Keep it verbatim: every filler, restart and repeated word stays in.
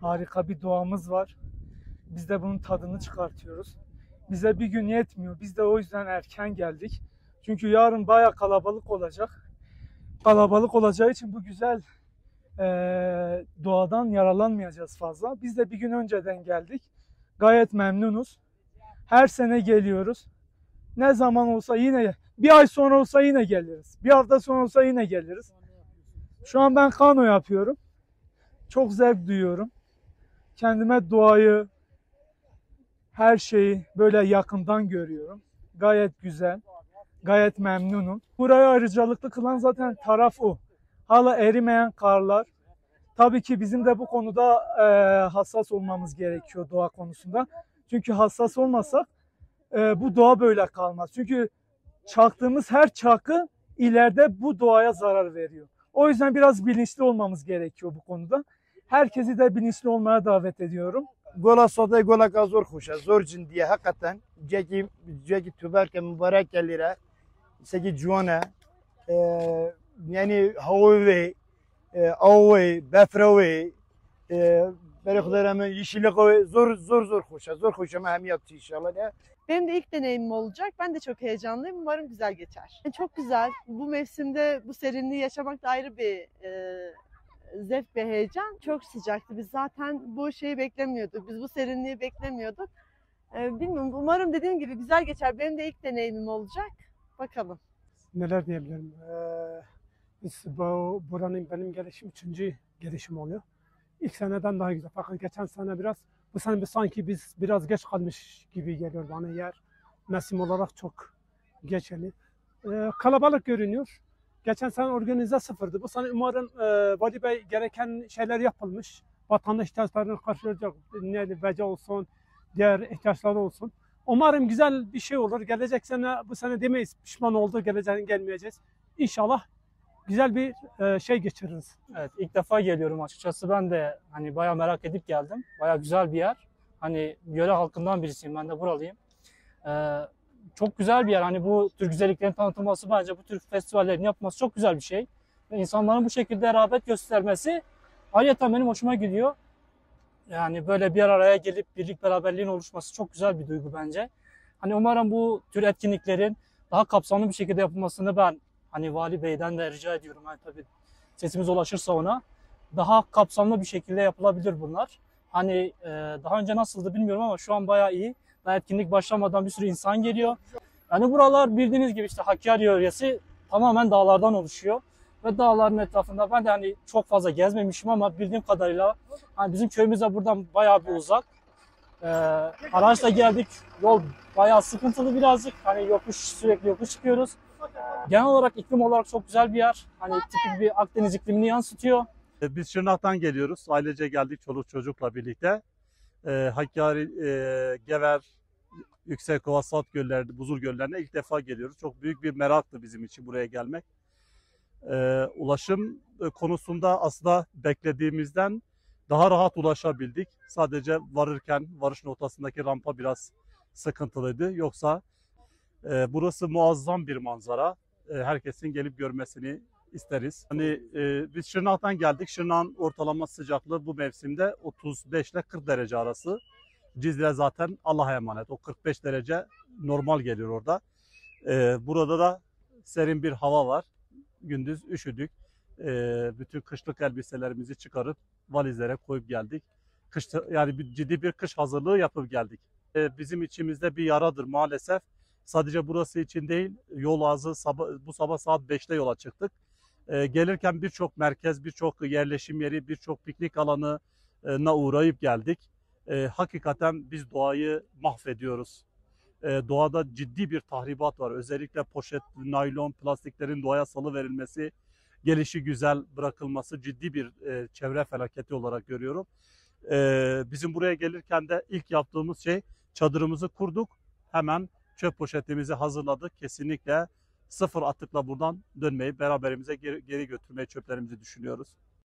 Harika bir doğamız var. Biz de bunun tadını çıkartıyoruz. Bize bir gün yetmiyor. Biz de o yüzden erken geldik. Çünkü yarın bayağı kalabalık olacak. Kalabalık olacağı için bu güzel e, doğadan yararlanmayacağız fazla. Biz de bir gün önceden geldik. Gayet memnunuz. Her sene geliyoruz. Ne zaman olsa yine, bir ay sonra olsa yine geliriz. Bir hafta sonra olsa yine geliriz. Şu an ben kano yapıyorum. Çok zevk duyuyorum. Kendime doğayı, her şeyi böyle yakından görüyorum. Gayet güzel, gayet memnunum. Burayı ayrıcalıklı kılan zaten taraf o. Hala erimeyen karlar. Tabii ki bizim de bu konuda e, hassas olmamız gerekiyor doğa konusunda. Çünkü hassas olmasak e, bu doğa böyle kalmaz. Çünkü çaktığımız her çakı ileride bu doğaya zarar veriyor. O yüzden biraz bilinçli olmamız gerekiyor bu konuda. Herkesi de bilinçli olmaya davet ediyorum. Gola soda gola ka zor hoşa zor cindiye hakikaten ceki ceki tüberke mübarek gelire seki juana yani havayı avayı befravi beriklerime yeşillik zor zor zor hoşa zor hoşa mahmiyat inşallah ya. Benim de ilk deneyimim olacak. Ben de çok heyecanlıyım. Umarım güzel geçer. Çok güzel. Bu mevsimde bu serinliği yaşamak da ayrı bir e, zevk ve heyecan. Çok sıcaktı. Biz zaten bu şeyi beklemiyorduk. Biz bu serinliği beklemiyorduk. E, bilmiyorum. Umarım dediğim gibi güzel geçer. Benim de ilk deneyimim olacak. Bakalım. Neler diyebilirim? Ee, biz bu, buranın benim gelişim üçüncü gelişim oluyor. İlk seneden daha güzel. Fakat geçen sene biraz, bu sene bir sanki biz biraz geç kalmış gibi geliyor bana yer. Mevsim olarak çok geç yani. Ee, kalabalık görünüyor. Geçen sene organize sıfırdı. Bu sene umarım e, Vali Bey gereken şeyler yapılmış. Vatandaş ihtiyaçlarını karşılayacak. Ne beca olsun, diğer ihtiyaçları olsun. Umarım güzel bir şey olur. Gelecek sene, bu sene demeyiz pişman oldu, geleceğine gelmeyeceğiz. İnşallah güzel bir e, şey geçiririz. Evet, ilk defa geliyorum açıkçası. Ben de hani bayağı merak edip geldim. Bayağı güzel bir yer. Hani yöre halkından birisiyim. Ben de buralıyım. Ee, çok güzel bir yer. Hani bu tür güzelliklerin tanıtılması, bence bu tür festivallerin yapılması çok güzel bir şey. Ve insanların bu şekilde rağbet göstermesi ayrıca benim hoşuma gidiyor. Yani böyle bir araya gelip birlik beraberliğin oluşması çok güzel bir duygu bence. Hani umarım bu tür etkinliklerin daha kapsamlı bir şekilde yapılmasını ben hani Vali Bey'den de rica ediyorum. Hani tabii sesimiz ulaşırsa ona daha kapsamlı bir şekilde yapılabilir bunlar. Hani e, daha önce nasıldı bilmiyorum ama şu an bayağı iyi. Daha etkinlik başlamadan bir sürü insan geliyor. Yani buralar bildiğiniz gibi işte Hakkari yöresi tamamen dağlardan oluşuyor. Ve dağların etrafında ben de hani çok fazla gezmemişim ama bildiğim kadarıyla hani bizim köyümüz de buradan bayağı bir uzak. Ee, araçla geldik. Yol bayağı sıkıntılı birazcık. Hani yokuş, sürekli yokuş çıkıyoruz. Genel olarak iklim olarak çok güzel bir yer. Hani tipik bir Akdeniz iklimini yansıtıyor. Biz Şırnak'tan geliyoruz. Ailece geldik çoluk çocukla birlikte. Ee, Hakkari, e, Gever, Yüksekova, Sat gölleri, Buzul göllerine ilk defa geliyoruz. Çok büyük bir meraktı bizim için buraya gelmek. Ee, ulaşım konusunda aslında beklediğimizden daha rahat ulaşabildik. Sadece varırken varış noktasındaki rampa biraz sıkıntılıydı. Yoksa e, burası muazzam bir manzara. E, herkesin gelip görmesini isteriz. Hani e, biz Şırnak'tan geldik. Şırnak'ın ortalama sıcaklığı bu mevsimde otuz beş ile kırk derece arası. Cizre zaten Allah'a emanet. O kırk beş derece normal geliyor orada. E, burada da serin bir hava var. Gündüz üşüdük. Ee, bütün kışlık elbiselerimizi çıkarıp valizlere koyup geldik. Kış, yani bir, ciddi bir kış hazırlığı yapıp geldik. Ee, bizim içimizde bir yaradır maalesef. Sadece burası için değil, yol ağzı sabah, bu sabah saat beşte yola çıktık. Ee, gelirken birçok merkez, birçok yerleşim yeri, birçok piknik alanına uğrayıp geldik. Ee, hakikaten biz doğayı mahvediyoruz. Doğada ciddi bir tahribat var. Özellikle poşet, naylon, plastiklerin doğaya salıverilmesi, gelişi güzel bırakılması ciddi bir e, çevre felaketi olarak görüyorum. E, bizim buraya gelirken de ilk yaptığımız şey çadırımızı kurduk. Hemen çöp poşetimizi hazırladık. Kesinlikle sıfır atıkla buradan dönmeyi, beraberimize geri, geri götürmeyi, çöplerimizi düşünüyoruz.